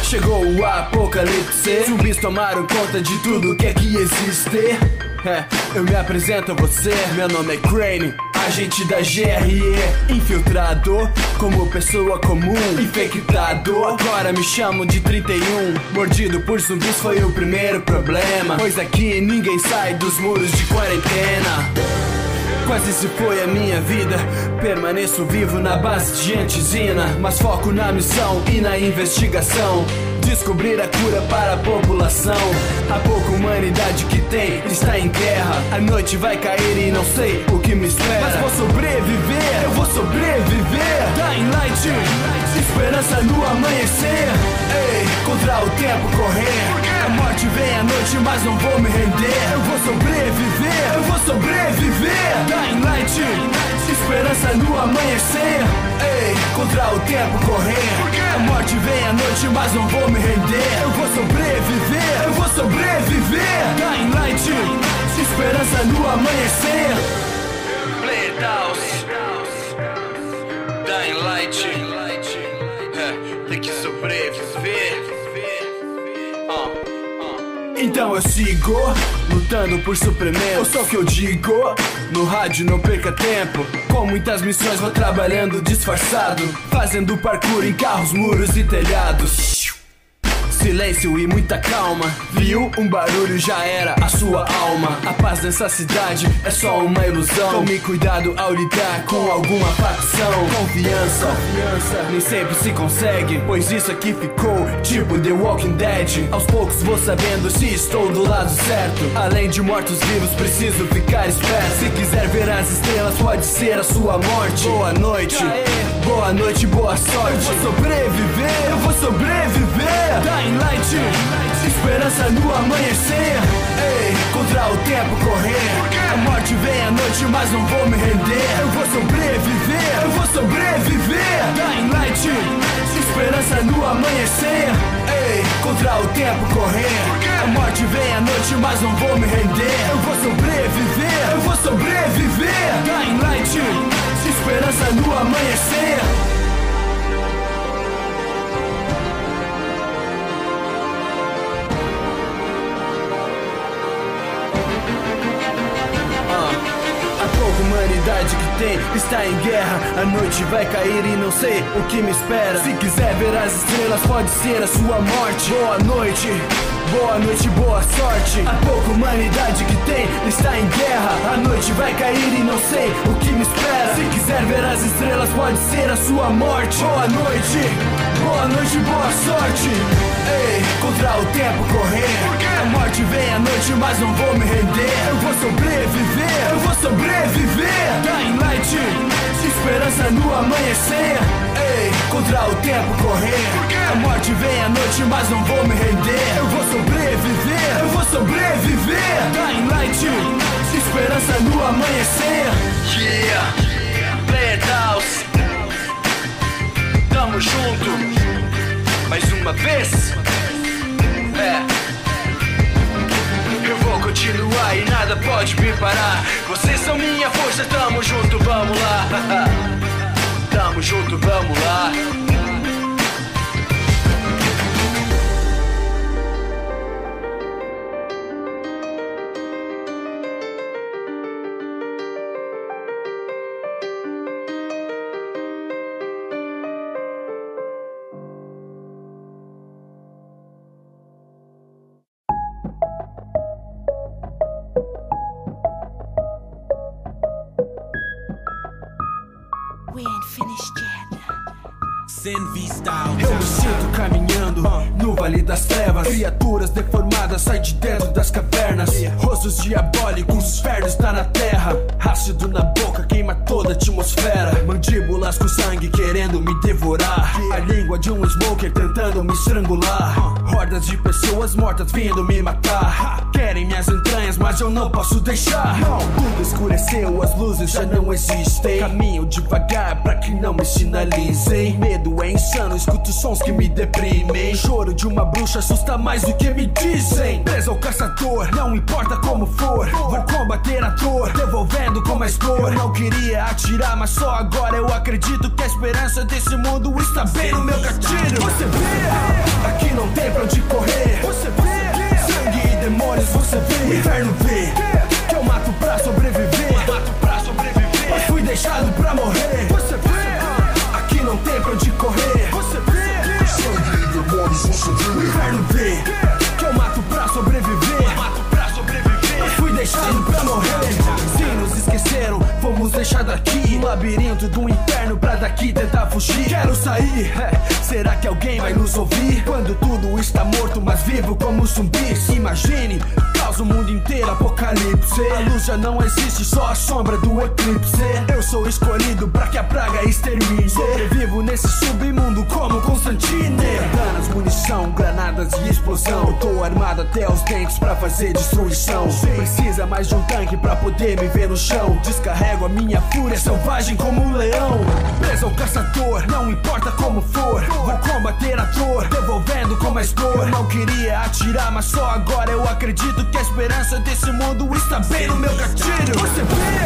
Chegou o apocalipse, zumbis tomaram conta de tudo que aqui existe. Eu me apresento a você, meu nome é Crane, agente da GRE, infiltrado como pessoa comum, infectado. Agora me chamam de 31, mordido por zumbis foi o primeiro problema, pois aqui ninguém sai dos muros de quarentena. Quase se foi a minha vida, permaneço vivo na base de antizina, mas foco na missão e na investigação, descobrir a cura para a população. A pouca humanidade que tem está em guerra, a noite vai cair e não sei o que me espera, mas vou sobreviver, eu vou sobreviver. Dying Light, esperança no amanhecer. Ei, contra o tempo correr, a morte vem à noite mas não vou me render. Eu vou sobreviver, eu vou sobreviver. Dying Light, esperança no amanhecer. Ei, contra o tempo correr, a morte vem à noite mas não vou me render. Eu vou sobreviver, eu vou sobreviver. Dying Light, esperança no amanhecer. Play it out. Dying Light, tem que sobreviver. Então eu sigo lutando por suprimento, só que eu digo, no rádio não perca tempo. Com muitas missões vou trabalhando disfarçado, fazendo parkour em carros, muros e telhados. Silêncio e muita calma, viu? Um barulho já era a sua alma. A paz nessa cidade é só uma ilusão. Tome cuidado ao lidar com alguma facção. Confiança nem sempre se consegue, pois isso aqui ficou tipo The Walking Dead. Aos poucos vou sabendo se estou do lado certo. Além de mortos-vivos preciso ficar esperto. Se quiser ver as estrelas pode ser a sua morte. Boa noite, boa noite, boa sorte. Eu vou sobreviver, eu vou sobreviver. Dying Light, esperança no amanhecer. Ei, contra o tempo correr, a morte vem à noite mas não vou me render. Eu vou sobreviver, eu vou sobreviver. Dying Light, esperança no amanhecer. Ei, contra o tempo correr, a morte vem à noite mas não vou me render. Eu vou sobreviver, eu vou sobreviver. Dying Light, esperança no amanhecer. Humanidade que tem está em guerra, a noite vai cair e não sei o que me espera. Se quiser ver as estrelas pode ser a sua morte. Boa noite, boa noite, boa sorte. A pouca humanidade que tem está em guerra, a noite vai cair e não sei o que me espera. Se quiser ver as estrelas pode ser a sua morte. Boa noite, boa sorte. Ei, contra o tempo correr, a morte vem à noite mas não vou me render. Eu vou sobreviver, eu vou sobreviver. Dying Light, esperança no amanhecer. Ei, contra o tempo correr, a morte vem à noite mas não vou me render. Eu vou sobreviver, eu vou sobreviver. Dying Light, esperança no amanhecer. Yeah, play it out. Tamo junto mais uma vez. Eu vou continuar e nada pode me parar. Vocês são minha força, tamo junto, vamos lá. Tamo junto, vamos lá. Eu me sinto caminhando no vale das trevas. Criaturas deformadas saem de dentro das cavernas. Rostos diabólicos, inferno está na terra. Ácido na boca queima toda a atmosfera. Mandíbulas com sangue querendo me devorar. A língua de um smoker tentando me estrangular. Hordas de pessoas mortas vindo me matar. Querem minhas entranhas mas eu não posso deixar. Tudo escureceu, as luzes já não existem. Caminho devagar pra que não me sinalizem. Medo é insano, escuto sons que me deprimem. Choro de uma bruxa assusta mais do que me dizem. Preso ao caçador, não importa como for. Vou combater a dor, devolvendo com mais dor. Eu não queria atirar, mas só agora eu acredito que a esperança desse mundo está bem no meu gatilho. Você vê, aqui não deixar daqui, no labirinto do inferno pra daqui tentar fugir. Quero sair, será que alguém vai nos ouvir? Quando tudo está morto, mas vivo como zumbis. Imagine, causa o mundo inteiro, apocalipse. A luz já não existe, só a sombra do eclipse. Eu sou escolhido pra que a praga extermine. Sobrevivo nesse submundo como Constantine. Danas, munição, granadas e explosão. Eu tô armado até os dentes pra fazer destruição. Precisa mais de um tanque pra poder me ver no chão. Descarrego a minha fúria selvagem como um leão. Preso ao caçador, não importa como for. Vou combater a dor, devolvendo com mais dor. Eu não queria atirar, mas só agora eu acredito que a esperança desse mundo está bem no meu gatilho. Você vê?